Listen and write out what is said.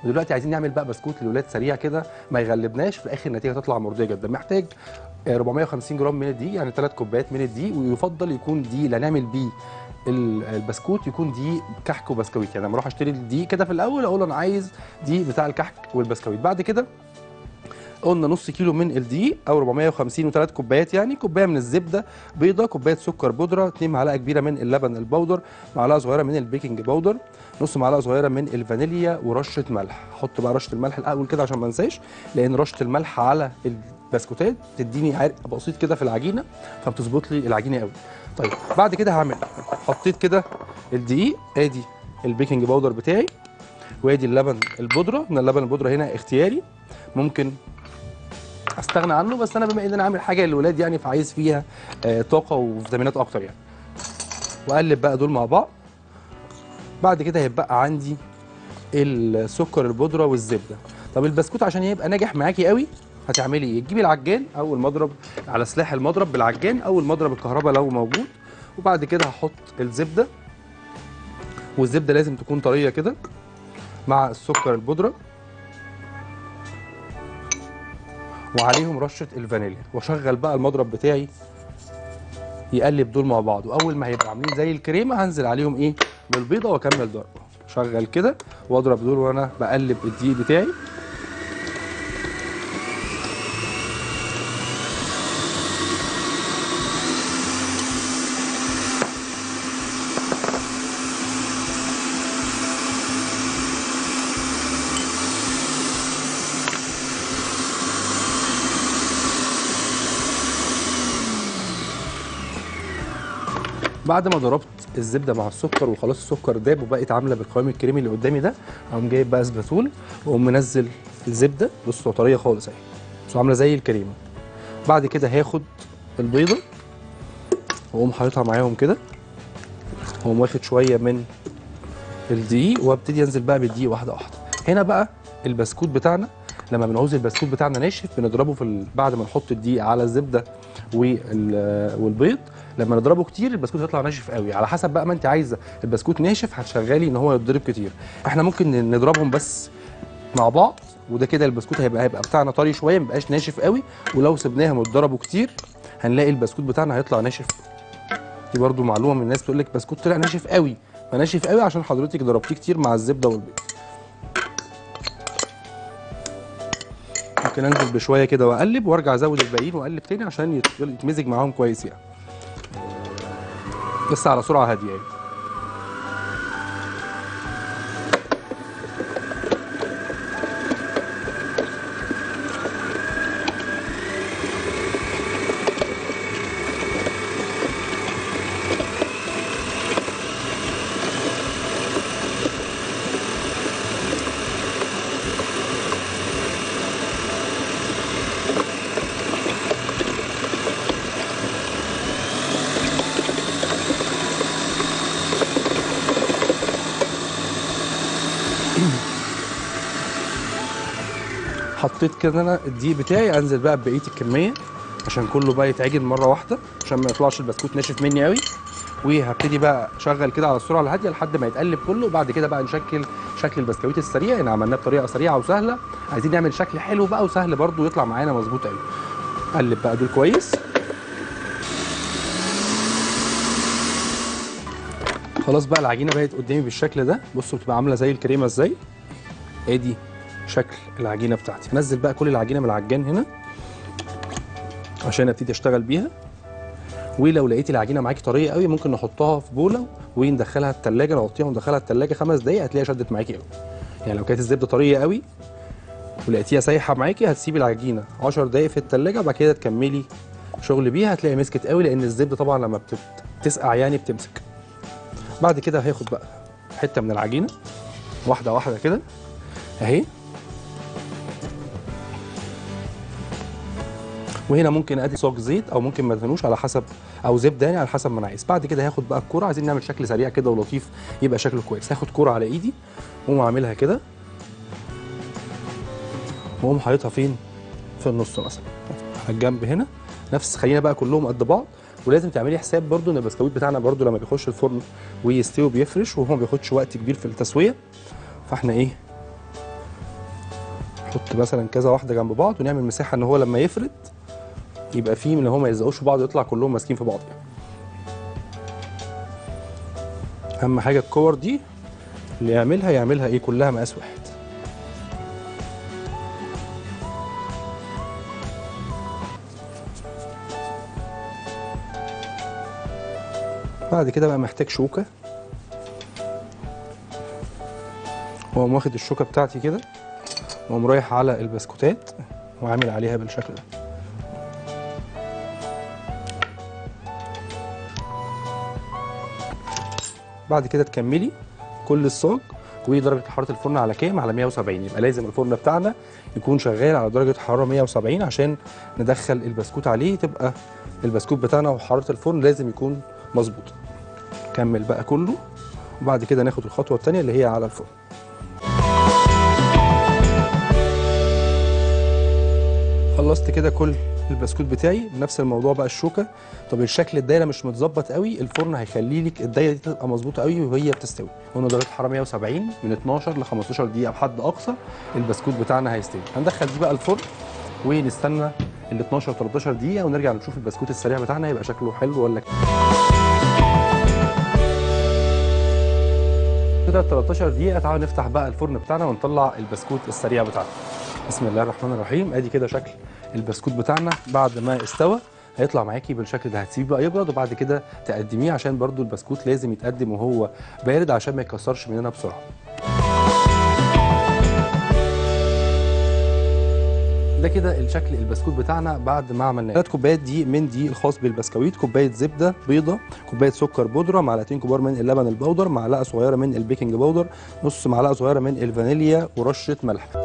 ودلوقتي عايزين نعمل بقى بسكوت للولاد سريع كده ما يغلبناش، في الاخر النتيجه تطلع مرضيه جدا. محتاج 450 جرام من الدقيق، يعني 3 كوبايات من الدقيق، ويفضل يكون دقيق اللي هنعمل بيه البسكوت يكون دقيق كحك وبسكويت. يعني لما اروح اشتري الدقيق كده في الاول اقول انا عايز دقيق بتاع الكحك والبسكويت. بعد كده قلنا نص كيلو من الدقيق او 450 و3 كوبايات، يعني كوبايه من الزبده بيضه، كوبايه سكر بودره، 2 معلقه كبيره من اللبن البودر، معلقه صغيره من البيكنج باودر، نص معلقه صغيره من الفانيليا، ورشه ملح. حط بقى رشه الملح الاول كده عشان ما انساش، لان رشه الملح على البسكوتات بتديني عرق بسيط كده في العجينه، فبتظبط لي العجينه قوي. طيب بعد كده هعمل، حطيت كده الدقيق، ادي البيكنج باودر بتاعي، وادي اللبن البودره. من اللبن البودره هنا اختياري، ممكن استغنى عنه، بس انا بما ان انا عامل حاجه للولاد يعني فعايز فيها طاقه وفيتامينات اكتر يعني. واقلب بقى دول مع بعض. بعد كده هيبقى عندي السكر البودره والزبده. طب البسكوت عشان يبقى ناجح معاكي قوي هتعملي ايه؟ تجيبي العجان او المضرب على سلاح المضرب بالعجان او المضرب الكهرباء لو موجود، وبعد كده هحط الزبده، والزبده لازم تكون طريه كده مع السكر البودره، وعليهم رشه الفانيليا، واشغل بقى المضرب بتاعي يقلب دول مع بعض. واول ما هيبقوا عاملين زي الكريمه هنزل عليهم ايه؟ بالبيضه، واكمل ضرب. شغل كده واضرب دول وانا بقلب الدقيق بتاعي. بعد ما ضربت الزبده مع السكر وخلاص السكر داب وبقت عامله بالقوام الكريمي اللي قدامي ده، اقوم جايب بقى اسباتول واقوم منزل الزبده. بصوا طريه خالص اهي، بصوا عامله زي الكريمه. بعد كده هاخد البيضه واقوم حاططها معاهم كده، واقوم واخد شويه من الدقيق وابتدي انزل بقى بالدقيق واحده واحده. هنا بقى البسكوت بتاعنا لما بنعوز البسكوت بتاعنا ناشف بنضربه بعد ما نحط الدقيق على الزبده والبيض. لما نضربه كتير البسكوت هيطلع ناشف قوي، على حسب بقى ما انت عايزه البسكوت ناشف هتشغلي ان هو يتضرب كتير. احنا ممكن نضربهم بس مع بعض، وده كده البسكوت هيبقى بتاعنا طري شويه، ما يبقاش ناشف قوي. ولو سبناهم يتضربوا كتير هنلاقي البسكوت بتاعنا هيطلع ناشف. دي برده معلومه من الناس بتقول لك بسكوت طلع ناشف قوي، فناشف قوي عشان حضرتك ضربتيه كتير مع الزبده والبيض. ممكن انزل بشويه كده واقلب وارجع ازود الباقيين واقلب تاني عشان يتمزج معاهم كويس يعني، بس على سرعه هاديه يعني. حطيت كده انا الدقيق بتاعي، انزل بقى ببقيه الكميه عشان كله بقى يتعجن مره واحده عشان ما يطلعش البسكوت ناشف مني قوي. وهبتدي بقى اشغل كده على السرعه الهاديه لحد ما يتقلب كله. وبعد كده بقى نشكل شكل البسكويت السريع، يعني عملناه بطريقه سريعه وسهله، عايزين نعمل شكل حلو بقى وسهل برده يطلع معانا مظبوط قوي. قلب بقى دول كويس. خلاص بقى العجينه بقت قدامي بالشكل ده، بصوا بتبقى عامله زي الكريمه ازاي. ادي شكل العجينه بتاعتي. هنزل بقى كل العجينه من العجان هنا عشان ابتدي اشتغل بيها. ولو لقيتي العجينه معاكي طريه قوي ممكن نحطها في بوله وندخلها الثلاجه، نغطيها وندخلها الثلاجه 5 دقائق هتلاقيها شدت معاكي قوي. يعني لو كانت الزبده طريه قوي ولقيتيها سايحه معاكي هتسيبي العجينه 10 دقائق في الثلاجه، وبعد كده تكملي شغل بيها هتلاقي مسكت قوي، لان الزبده طبعا لما بتسقع يعني بتمسك. بعد كده هاخد بقى حته من العجينه واحده واحده كده اهي، وهنا ممكن ادي صاج زيت او ممكن ما ادهنوش على حسب، او زبده يعني على حسب ما انا عايز. بعد كده هاخد بقى الكوره، عايزين نعمل شكل سريع كده ولطيف يبقى شكله كويس. هاخد كوره على ايدي واقوم عاملها كده واقوم حاططها فين؟ في النص مثلا على الجنب هنا. نفس، خلينا بقى كلهم قد بعض. ولازم تعملي حساب برده ان البسكويت بتاعنا برده لما بيخش الفرن ويستوي بيفرش وهو ما بياخدش وقت كبير في التسويه، فاحنا ايه نحط مثلا كذا واحده جنب بعض ونعمل مساحه ان هو لما يفرد يبقى فيه ان هو ما يلزقوش في بعض ويطلع كلهم ماسكين في بعض. اهم حاجه الكور دي اللي يعملها ايه كلها مقاس واحد. بعد كده بقى محتاج شوكه، واقوم واخد الشوكه بتاعتي كده واقوم رايح على البسكوتات وعامل عليها بالشكل ده. بعد كده تكملي كل الصاج. ودرجه حراره الفرن على كام؟ على 170، يبقى لازم الفرن بتاعنا يكون شغال على درجه حراره 170 عشان ندخل البسكوت عليه تبقى البسكوت بتاعنا وحراره الفرن لازم يكون مظبوط. كمل بقى كله وبعد كده ناخد الخطوه الثانيه اللي هي على الفرن. خلصت كده كل البسكوت بتاعي. بنفس الموضوع بقى الشوكه. طب الشكل الدايره مش متظبط قوي، الفرن هيخلي لك الدايره دي تبقى مظبوطه قوي وهي بتستوي. قلنا درجه حراره 170 من 12 ل 15 دقيقه بحد اقصى البسكوت بتاعنا هيستوي. هندخل دي بقى الفرن ونستنى ال 12 13 دقيقه ونرجع نشوف البسكوت السريع بتاعنا يبقى شكله حلو ولا كده 13 دقيقه. تعالوا نفتح بقى الفرن بتاعنا ونطلع البسكوت السريع بتاعنا. بسم الله الرحمن الرحيم. ادي كده شكل البسكوت بتاعنا بعد ما استوى. هيطلع معاكي بالشكل ده. هتسيبيه بقى يبرد وبعد كده تقدميه عشان برضو البسكوت لازم يتقدم وهو بارد عشان ما يكسرش مننا بسرعه. ده كده الشكل البسكوت بتاعنا بعد ما عملناه. 3 كوبايات دقيق من دقيق الخاص بالبسكويت، كوبايه زبده بيضه، كوبايه سكر بودره، معلقتين كبار من اللبن البودر، معلقه صغيره من البيكنج باودر، نص معلقه صغيره من الفانيليا ورشه ملح.